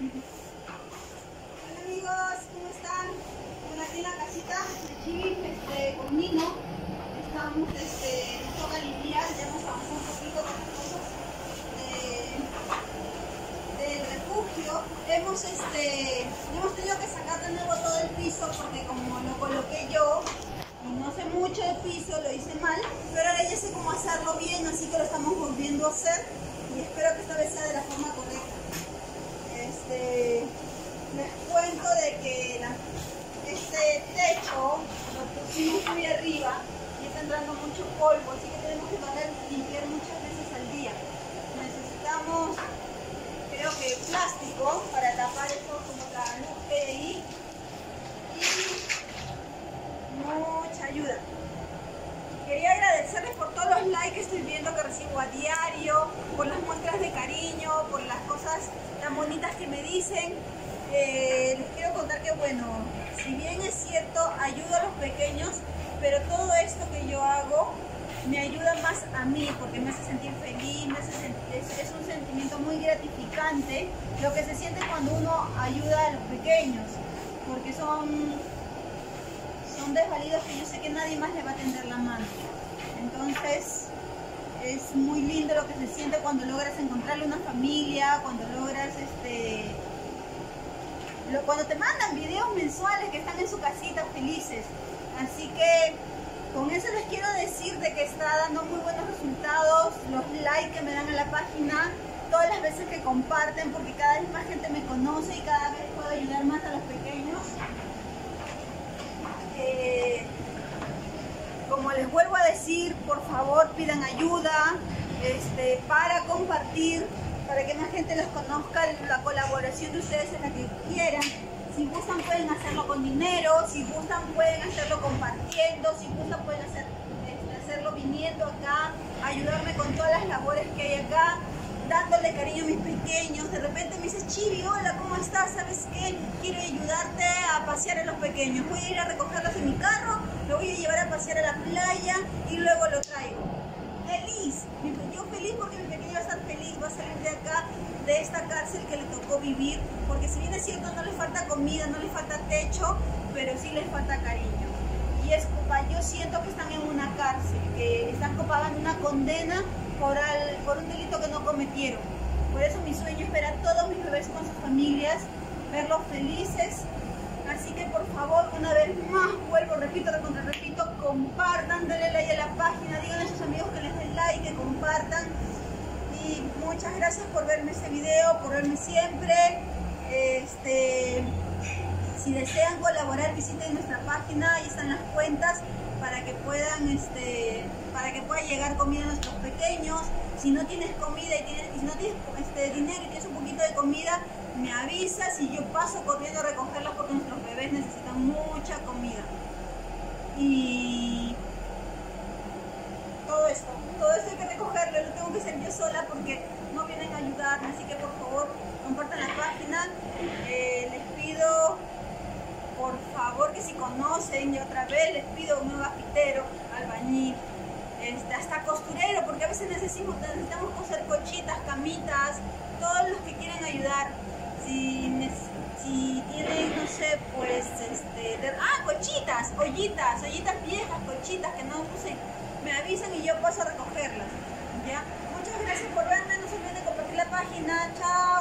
Hola amigos, ¿cómo están? Bueno, aquí en la casita de Chibi, con Nino. Estamos, nos toca limpiar, ya hemos avanzado un poquito con las cosas del refugio. Hemos tenido que sacar de nuevo todo el piso porque como lo coloqué yo y no sé mucho de piso, lo hice mal, pero ahora ya sé cómo hacerlo bien, así que lo estamos volviendo a hacer y espero que esta vez sea de la forma correcta. Les cuento de que este techo lo pusimos muy arriba y está entrando mucho polvo, así que tenemos que limpiar muchas veces al día. Necesitamos, creo que plástico para tapar esto como la luz que hay ahí y mucha ayuda. Quería agradecerles por todos los likes que estoy viendo que recibo a diario, por las muestras de cariño, por las cosas tan bonitas que me dicen. Les quiero contar que, bueno, si bien es cierto, ayudo a los pequeños, pero todo esto que yo hago me ayuda más a mí, porque me hace sentir feliz, es un sentimiento muy gratificante lo que se siente cuando uno ayuda a los pequeños, porque son desvalidos que yo sé que nadie más le va a tender la mano. Entonces es muy lindo lo que se siente cuando logras encontrarle una familia, cuando logras cuando te mandan videos mensuales que están en su casita felices. Así que con eso les quiero decir de que está dando muy buenos resultados, los likes que me dan a la página, todas las veces que comparten, porque cada vez más gente me conoce y cada vez puedo ayudar más a los pequeños. Como les vuelvo a decir, por favor pidan ayuda para compartir, para que más gente los conozca. La colaboración de ustedes es la que quieran. Si gustan pueden hacerlo con dinero, si gustan pueden hacerlo compartiendo, si gustan pueden hacerlo viniendo acá, ayudarme con todas las labores que hay acá, dándole cariño a mis pequeños. De repente me dices, Chibi, hola, ¿cómo estás? ¿Sabes qué? Quiero ayudarte a pasear a los pequeños. Voy a ir a recogerlos en mi carro, lo voy a llevar a pasear a la playa y luego lo traigo. Feliz, yo feliz porque mi pequeño va a estar feliz, va a salir de acá, de esta cárcel que le tocó vivir, porque si bien es cierto no le falta comida, no le falta techo, pero sí les falta cariño. Y yo siento que están en una cárcel, que están pagando una condena por un delito que no cometieron. Por eso mi sueño es ver a todos mis bebés con sus familias, verlos felices. Así que por favor, una vez más, repito, compartan, denle like a la página, digan a sus amigos que les den like, que compartan. Y muchas gracias por verme este video, por verme siempre. Si desean colaborar, visiten nuestra página, ahí están las cuentas para que puedan, para que pueda llegar comida a nuestros pequeños. Si no tienes comida y si no tienes dinero y tienes un poquito de comida, me avisas y yo paso corriendo a recogerlas porque nuestros bebés necesitan mucha comida. Y todo esto hay que recogerlo, lo tengo que hacer yo sola porque no vienen a ayudarme, así que por favor compartan la página. Les pido por favor que si conocen, y otra vez les pido un nuevo gafitero, albañil, hasta costurero, porque a veces necesitamos coser cochitas, camitas, todos los que quieren ayudar. Si tienen, no sé, pues, cochitas, ollitas viejas, cochitas que no usen, me avisan y yo paso a recogerlas, ¿ya? Muchas gracias por verme, no se olviden de compartir la página, chao.